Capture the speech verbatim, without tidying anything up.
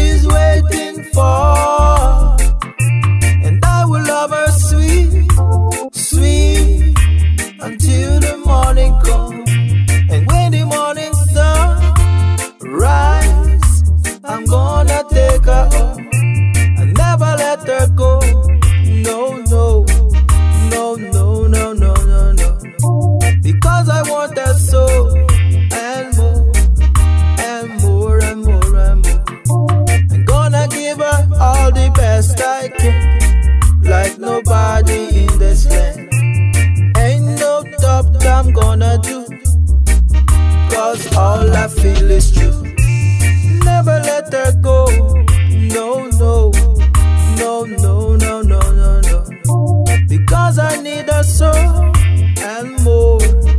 she's waiting for, and I will love her sweet, sweet, until the morning comes. And when the morning sun rise, I'm gonna take her home and never let her go. No, no, no, no, no, no, no, no. Because I want her so, and more, and more, and more, and more. I'm gonna give her all the best I can, like nobody in this land. Ain't no top that I'm gonna do, cause all I feel is true. Never let her go. No, no, no, no, no, no, no, no. Because I need her so, and more.